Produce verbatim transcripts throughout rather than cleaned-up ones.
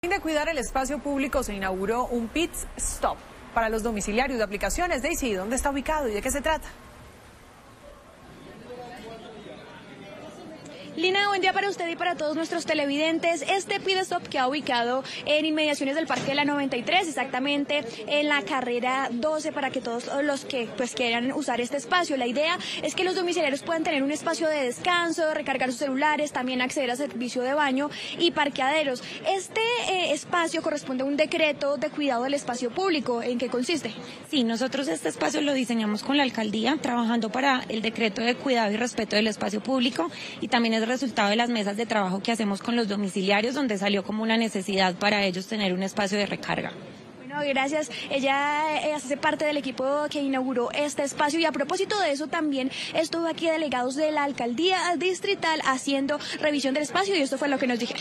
De cuidar el espacio público se inauguró un pit stop para los domiciliarios de aplicaciones. Daisy, ¿dónde está ubicado y de qué se trata? Lina, buen día para usted y para todos nuestros televidentes. Este pit stop queda ubicado en inmediaciones del Parque de la noventa y tres, exactamente en la carrera doce, para que todos los que pues quieran usar este espacio. La idea es que los domiciliarios puedan tener un espacio de descanso, recargar sus celulares, también acceder a servicio de baño y parqueaderos. Este eh, espacio corresponde a un decreto de cuidado del espacio público. ¿En qué consiste? Sí, nosotros este espacio lo diseñamos con la alcaldía, trabajando para el decreto de cuidado y respeto del espacio público, y también es resultado de las mesas de trabajo que hacemos con los domiciliarios, donde salió como una necesidad para ellos tener un espacio de recarga. Bueno, gracias. Ella hace parte del equipo que inauguró este espacio, y a propósito de eso también estuvo aquí delegados de la alcaldía distrital haciendo revisión del espacio, y esto fue lo que nos dijeron.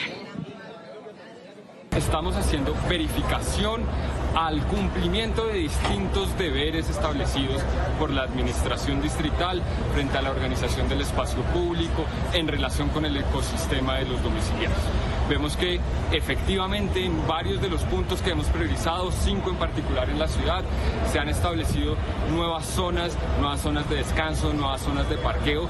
Estamos haciendo verificación al cumplimiento de distintos deberes establecidos por la administración distrital frente a la organización del espacio público en relación con el ecosistema de los domiciliarios. Vemos que efectivamente en varios de los puntos que hemos priorizado, cinco en particular en la ciudad, se han establecido nuevas zonas, nuevas zonas de descanso, nuevas zonas de parqueo.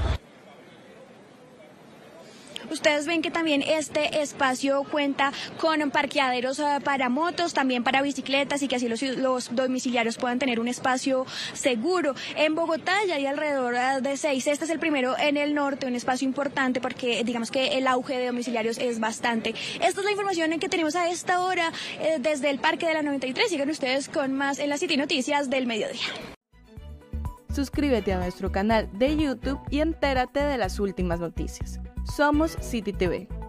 Ustedes ven que también este espacio cuenta con parqueaderos para motos, también para bicicletas, y que así los, los domiciliarios puedan tener un espacio seguro. En Bogotá ya hay alrededor de seis. Este es el primero en el norte, un espacio importante porque digamos que el auge de domiciliarios es bastante. Esta es la información que tenemos a esta hora eh, desde el Parque de la noventa y tres. Sigan ustedes con más en las City Noticias del mediodía. Suscríbete a nuestro canal de YouTube y entérate de las últimas noticias. Somos City T V.